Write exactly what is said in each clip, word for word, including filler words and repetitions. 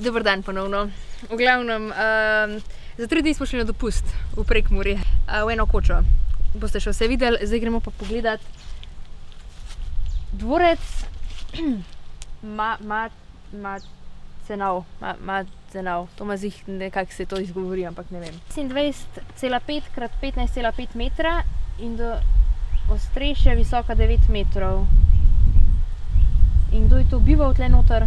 Dober dan ponovno. V glavnem, uh, za tri dni smo šli na dopust v Prekmurje, uh, v eno kočo. Boste še vse videli, zdaj gremo pa pogledat dvorec Ma, ma, ma, cenov, ma, ma, cenov. To ma zih nekako se to izgovori, ampak ne vem. šestindvajset cela pet krat petnajst cela pet metra in do ostrešja visoka devet metrov. In kdo je to bival tle noter?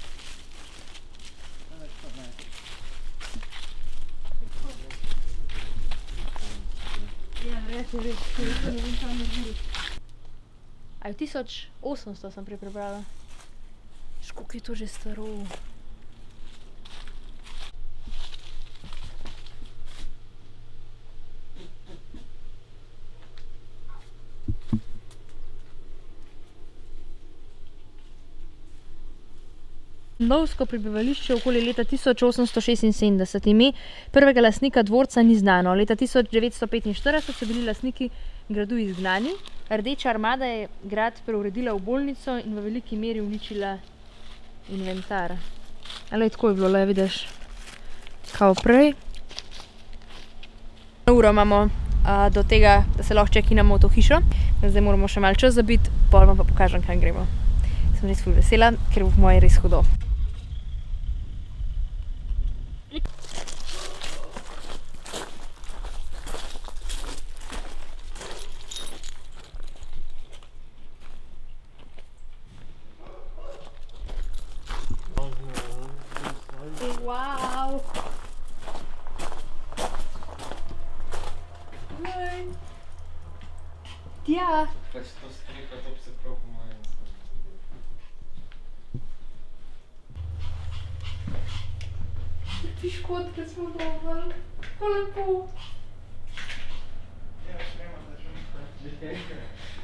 Aj v tisoč osemsto sem prej prebrala. Koliko je to že staro? Novsko prebivališče okoli leta tisoč osemsto šestinsedemdeset. Ime prvega lastnika dvorca ni znano. Leta tisoč devetsto petinštirideset so bili lastniki gradu izgnani. Rdeča armada je grad preuredila v bolnico in v veliki meri uničila inventar. Ali tako je bilo, le vidiš, kao prej. Uro imamo a, do tega, da se lahko čekinamo v to hišo. Zdaj moramo še malo čas zabiti, pol vam pa pokažem, kam gremo. Sem res ful vesela, ker bo v moje res hudo. Wow! Hej! Tja! Pač to streha, to bi se prav po mojem. Ti škodke smo dobili. Kako lepo! Ja, še nema, da že nekaj.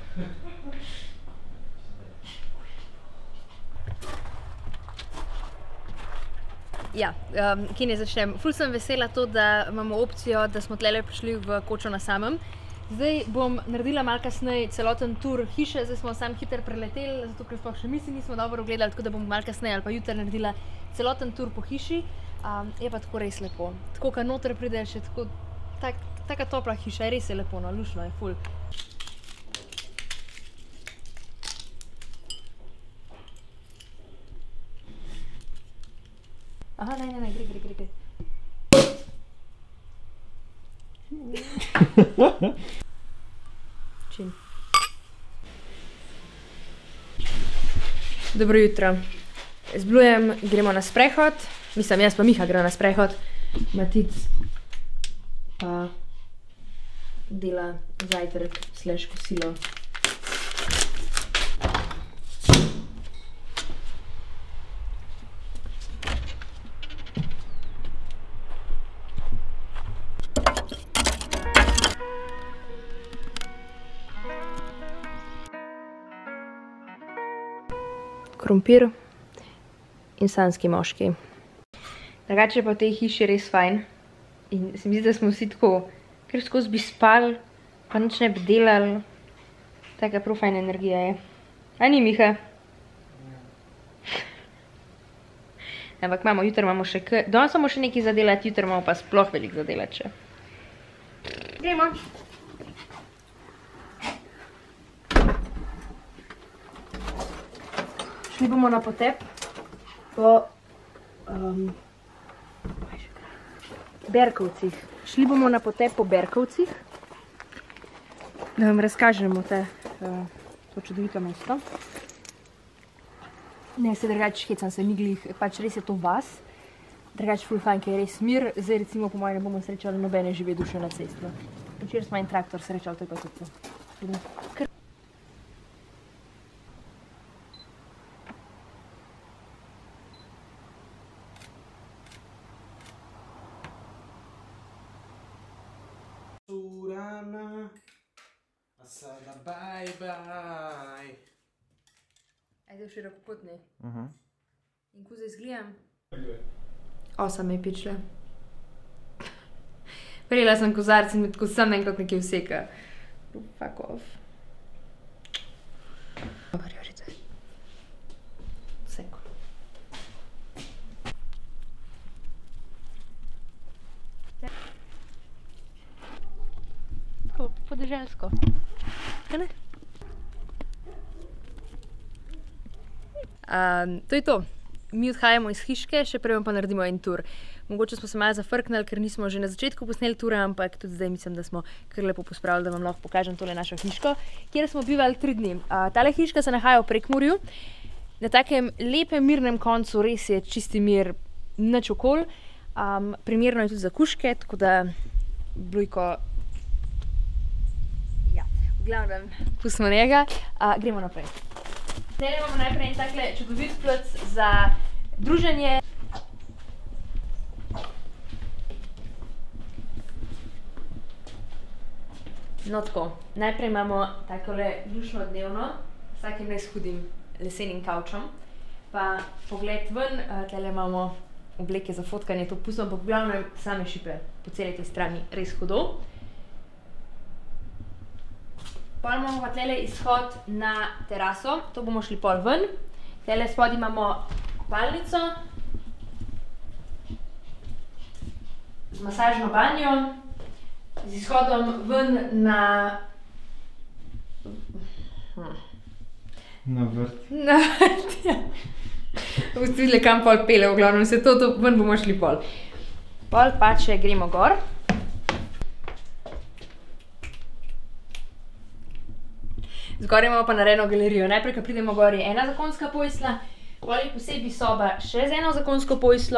Ja, um, kje ne začnem? Ful sem vesela to, da imamo opcijo, da smo tlele prišli v kočo na samem. Zdaj bom naredila malo kasneje celoten tur hiše, zdaj smo sam hiter preleteli, zato ker sploh še mi si nismo dobro ogledali, tako da bom malo kasneje ali pa jutri naredila celoten tur po hiši. Um, je pa tako res lepo. Tako, kad noter pride še tako, tak, taka topla hiša, res je lepo, no, lušno je, ful. Aha, ne, ne, ne, gre, gre, gre, gre. Čim. Dobro jutro. Zblujem, gremo na sprehod. Mislim, jaz pa Miha gremo na sprehod. Matic pa dela zajtrk slash kosilo. Krompir in sanjski moški. Drugače pa v tej hiši res fajn. In se mi zdi, da smo vsi tako, ker skozi bi spali, pa nič ne bi delali. Taka prav fajna energija je. A ni, Miha? Ampak imamo, jutri imamo še k... Danes imamo še nekaj zadelati, jutri imamo pa sploh veliko zadelati še. Gremo! Šli bomo na potep po um, Berkovcih. Šli bomo na potep po Berkovcih, da vam razkažemo te, uh, to čudovito mesto. Ne, se drugače hecam se ni glih, pač res je to vas. Drugače ful fajn, ker je res mir. Zdaj recimo po mojem ne bomo srečali nobene žive duše na cestu. Včeraj smo en traktor srečali, to je pa tudi to. Urana, a sada bye bye. Ajde v širokopotni. Uh-huh. In ko zdaj zgledam? Osa me je pičila. Prijela sem kozarc in me tako sam enkrat nekaj vseka. Fuck off. Dobar, Jorice. Vseko. podeželsko. Kaj ne? Um, to je to. Mi odhajamo iz hiške, še prej pa naredimo en tur. Mogoče smo se malo zafrknili, ker nismo že na začetku posneli tura, ampak tudi zdaj mislim, da smo kar lepo pospravili, da vam lahko pokažem tole našo hiško, kjer smo bivali tri dni. Uh, tale hiška se nahaja v Prekmurju, na takem lepem, mirnem koncu, res je čisti mir, nič okol. Um, primerno je tudi za kužke, tako da Blujko, ja, v glavnem, pustimo njega. Uh, gremo naprej. Zdaj imamo najprej en takle čudovit plac za druženje. No tako, najprej imamo takole lušno dnevno, s takim res hudim lesenim kavčom. Pa pogled ven, tele imamo obleke za fotkanje, to pustimo, pa v glavnem same šipe po celi tej strani, res hudo. Pol imamo pa tele izhod na teraso, to bomo šli pol ven. Tele spod imamo kopalnico z masažno banjo, z izhodom ven na... Na vrt. Na vrt, ja. Boste videli, kam pol pele, v glavnem se to, to ven bomo šli pol. Pol pa, če gremo gor. Zgor imamo pa narejeno galerijo. Najprej, ko pridemo gor, je ena zakonska postelja, pol je posebej soba še z eno zakonsko posteljo.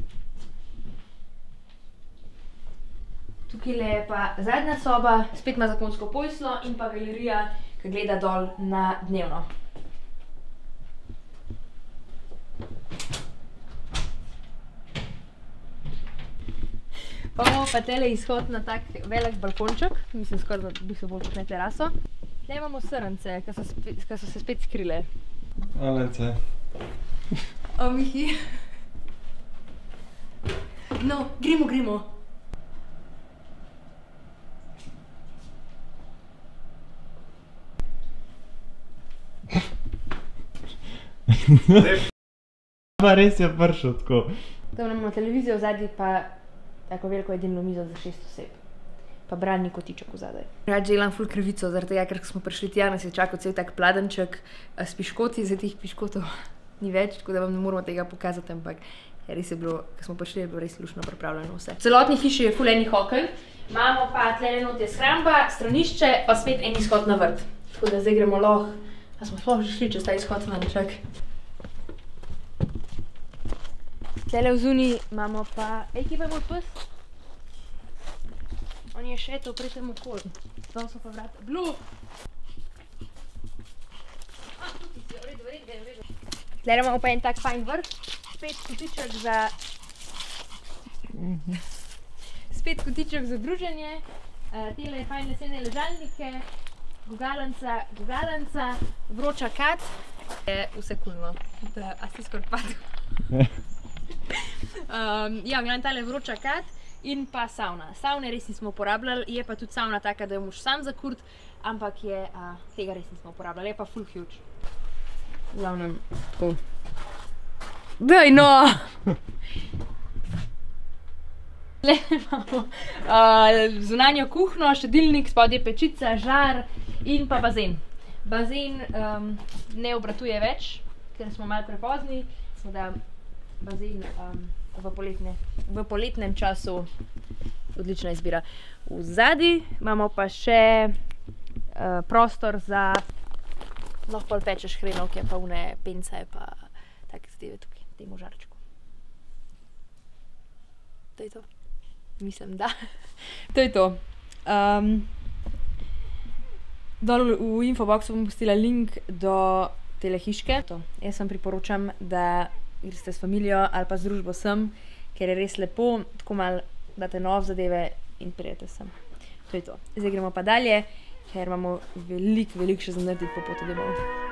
Tukaj je pa zadnja soba, spet ima zakonsko posteljo in pa galerija, ki gleda dol na dnevno. Pa imamo pa tele izhod na tak velik balkonček, mislim skoraj, da bi se bolj kot na teraso. Tukaj imamo srnce, ki so, so se spet skrile. Alence. O, Mihi. No, gremo, gremo. Pa res je prišel tako. Tam imamo televizijo v zadnji, pa tako veliko jedilno mizo za šest oseb. Pa bralni kotiček v zadaj. Rad želam ful krivico, zaradi tega, ker smo prišli tja, nas je čakal cel tak pladenček s piškoti, zdaj teh piškotov ni več, tako da vam ne moramo tega pokazati, ampak res je bilo, ko smo prišli, je bilo res lušno pripravljeno vse. V celotni hiši je ful enih oken, imamo pa tlele not je shramba, stranišče, pa spet en izhod na vrt. Tako da zdaj gremo lahko, a smo sploh že šli čez ta izhod na čak. Tlele v zunji imamo pa, ej, kje pa je moj pes? On je šetal pred tem okol. Zdaj so pa vrata. Blue! Ah, tukaj si, v redu, v redu, v redu. Tlele imamo pa en tak fajn vrt. Spet kotiček za... Spet kotiček za druženje. Tele fajn lesene ležalnike. Gugalenca, gugalenca. Vroča kad. Je vse kulno. A si skoraj padel. Ja, gledam tale vroča kad. In pa sauna. Saune res nismo uporabljali, je pa tudi sauna taka, da jo moš sam zakurt, ampak je, a, tega res nismo uporabljali, je pa full huge. V glavnem, tako. Daj no! Tle imamo zunanjo kuhno, štedilnik, spodaj pečica, žar in pa bazen. Bazen um, ne obratuje več, ker smo malo prepozni, smo da bazen um, V, poletne, v poletnem času odlična izbira. V zadnji imamo pa še uh, prostor za lahko pol pečeš hrenovke, pa une pence, pa take zadeve tukaj, temu žarčku. To je to. Mislim, da. To je to. Um, dol v infoboxu bom pustila link do tele hiške. To. Jaz vam priporočam, da greste s familijo ali pa z družbo sem, ker je res lepo, tako malo date nov zadeve in prijete sem. To je to. Zdaj gremo pa dalje, ker imamo veliko, veliko še za narediti po poti domov.